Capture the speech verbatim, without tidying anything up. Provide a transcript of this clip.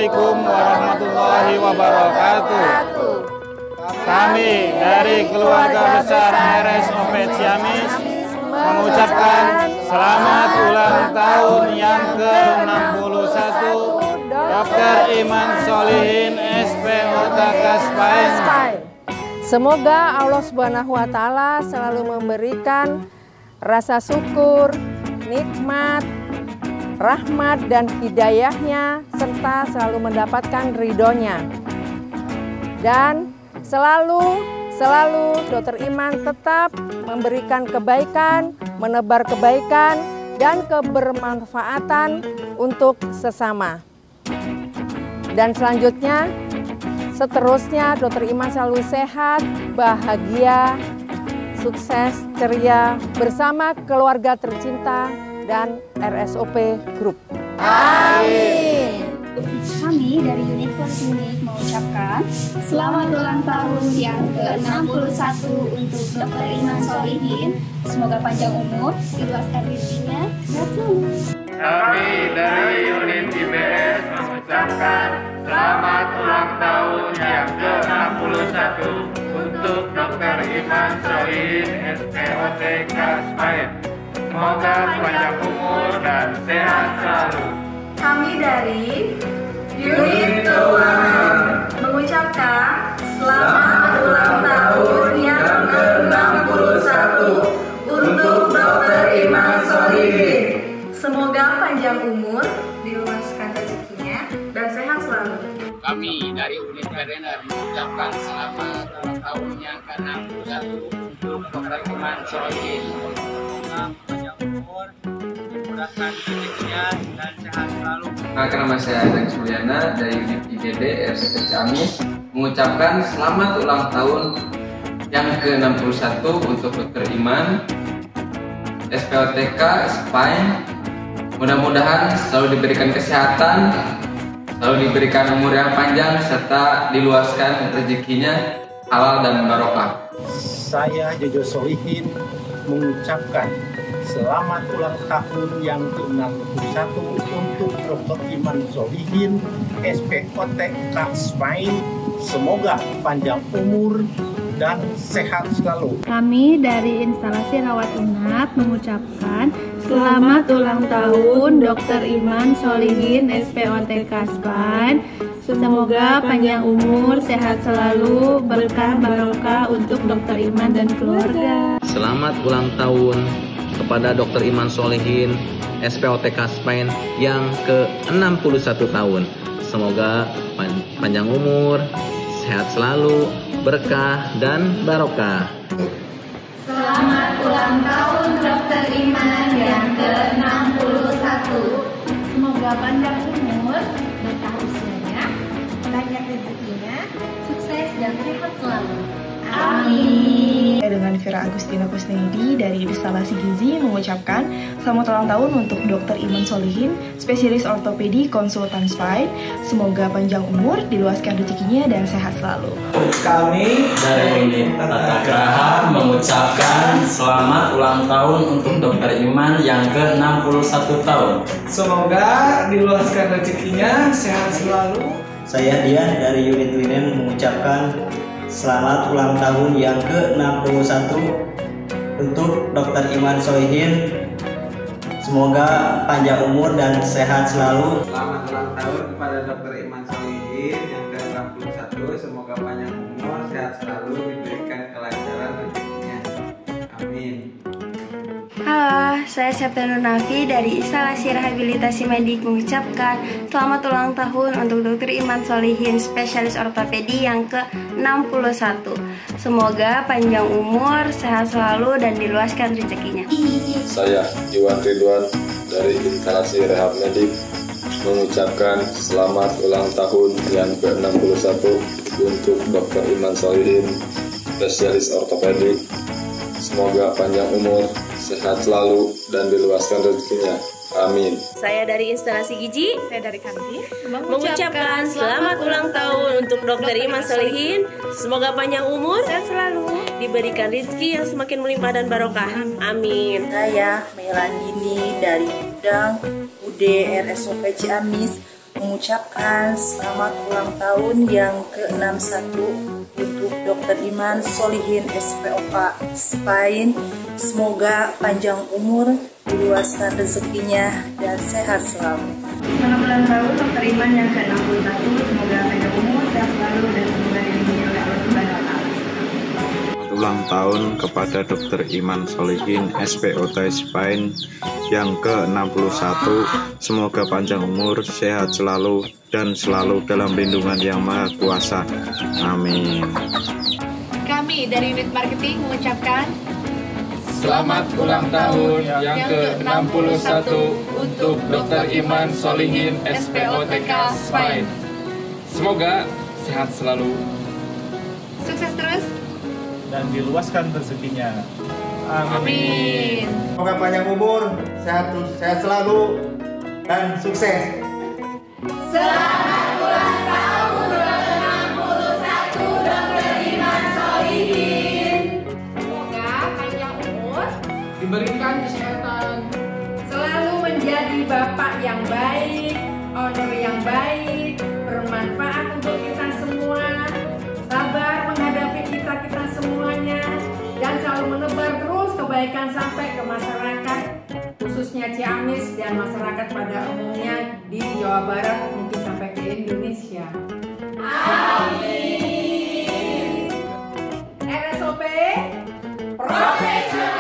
Assalamualaikum warahmatullahi wabarakatuh. Kami dari keluarga besar R S O P Ciamis mengucapkan selamat ulang tahun yang ke enam puluh satu Dokter Iman Solihin S P O T K Spain. Semoga Allah Subhanahu wa Ta'ala selalu memberikan rasa syukur, nikmat, rahmat dan hidayahnya, serta selalu mendapatkan ridhonya. Dan selalu, selalu Dokter Iman tetap memberikan kebaikan, menebar kebaikan, dan kebermanfaatan untuk sesama. Dan selanjutnya, seterusnya Dokter Iman selalu sehat, bahagia, sukses, ceria, bersama keluarga tercinta dan R S O P Group. Amin. Kami dari unit Klinik mengucapkan selamat ulang tahun yang ke enam puluh satu untuk Dokter Iman Solihin. Semoga panjang umur, diluaskan rezekinya, sehat selalu. Kami dari unit I B S mengucapkan selamat ulang tahun yang ke enam puluh satu untuk Dokter Iman Solihin S P O T K Spain. Semoga panjang umur dan sehat selalu. Kami dari unit keuangan mengucapkan selamat ulang tahun yang ke enam puluh satu untuk Dokter Iman Solihin. Semoga panjang umur, diluaskan rezekinya, dan sehat selalu. Kami dari unit veteriner mengucapkan selamat ulang tahun yang ke enam puluh satu untuk Dokter Iman Solihin. Semoga panjang umur, dimudahkan rezekinya, dan sehat selalu. Maka nama saya Alex Mulyana dari unit I G D R S O P Ciamis mengucapkan selamat ulang tahun yang ke enam puluh satu untuk Dokter Iman S P O T K Spain. Mudah-mudahan selalu diberikan kesehatan, selalu diberikan umur yang panjang, serta diluaskan rezekinya halal dan barokah. Saya Jojo Solihin mengucapkan selamat ulang tahun yang ke enam puluh satu untuk Dokter Iman Solihin S P O T K Spain. Semoga panjang umur dan sehat selalu. Kami dari instalasi rawat inap mengucapkan selamat ulang tahun Dokter Iman Solihin S P O T K Spain. Semoga panjang umur, sehat selalu, berkah barokah untuk Dokter Iman dan keluarga. Selamat ulang tahun kepada Dokter Iman Solihin S P O T K Spain yang ke enam puluh satu tahun. Semoga panjang umur, sehat selalu, berkah dan barokah. Selamat ulang tahun Dokter Iman yang ke enam puluh satu. Semoga panjang umur, berkah usianya, banyak rezekinya, sukses dan sehat selalu. Amin. Dengan Vira Agustina Kusnaidi dari instalasi gizi mengucapkan selamat ulang tahun untuk Dokter Iman Solihin, spesialis ortopedi konsultan Spain. Semoga panjang umur, diluaskan rezekinya dan sehat selalu. Kami dari unit Tata Graha mengucapkan selamat ulang tahun untuk Dokter Iman yang ke enam puluh satu tahun. Semoga diluaskan rezekinya, sehat selalu. Saya Dian dari unit Linen mengucapkan selamat ulang tahun yang ke enam puluh satu untuk Dokter Iman Solihin. Semoga panjang umur dan sehat selalu. Selamat ulang tahun kepada Dokter Iman Solihin yang ke enam puluh satu. Semoga panjang umur, sehat selalu, diberikan kelancaran rezekinya. Amin. Halo, saya Septiana Nafi dari instalasi rehabilitasi medik mengucapkan selamat ulang tahun untuk Dokter Iman Solihin, spesialis ortopedi yang ke enam puluh satu. Semoga panjang umur, sehat selalu, dan diluaskan rezekinya. Saya Iwan Ridwan dari instalasi rehab medik mengucapkan selamat ulang tahun yang ke enam puluh satu untuk Dokter Iman Solihin, spesialis ortopedik. Semoga panjang umur, sehat selalu, dan diluaskan rezekinya. Amin. Saya dari instalasi gizi, saya dari kantin, mengucapkan selamat ulang tahun untuk Dokter Iman Solihin. Semoga panjang umur, sehat selalu, diberikan rezeki yang semakin melimpah dan barokah. Amin. Saya Melandini dari Gudang U D R S O P Ciamis mengucapkan selamat ulang tahun yang ke enam puluh satu untuk dokter Iman Solihin S P O K Spain. Semoga panjang umur, diluaskan rezekinya, dan sehat selalu. Selamat ulang tahun dokter Iman yang ke enam puluh satu. Semoga panjang umur, sehat selalu, dan semoga dilindungi oleh Allah Subhanahu wa Ta'ala. Ulang tahun kepada dokter Iman Solihin S P O T Spain yang ke enam puluh satu. Semoga panjang umur, sehat selalu, dan selalu dalam lindungan yang maha kuasa. Amin. Kami dari unit marketing mengucapkan selamat ulang tahun yang ke enam puluh satu untuk dokter Iman Solihin S P O T K Spain. Semoga sehat selalu, sukses terus, dan diluaskan rezekinya. amin. Semoga panjang umur, sehat sehat selalu, dan sukses. Selamat ulang tahun ke enam puluh satu dokter Iman Solihin. Semoga panjang umur, diberikan kesehatan, selalu menjadi bapak yang baik, owner yang baik, bermanfaat untuk kita semua, sabar menghadapi kita-kita semuanya, dan selalu menebar terus kebaikan sampai ke masyarakat, khususnya Ciamis dan masyarakat pada umumnya di Jawa Barat, mungkin sampai ke Indonesia. Amin. R S O P Profesional.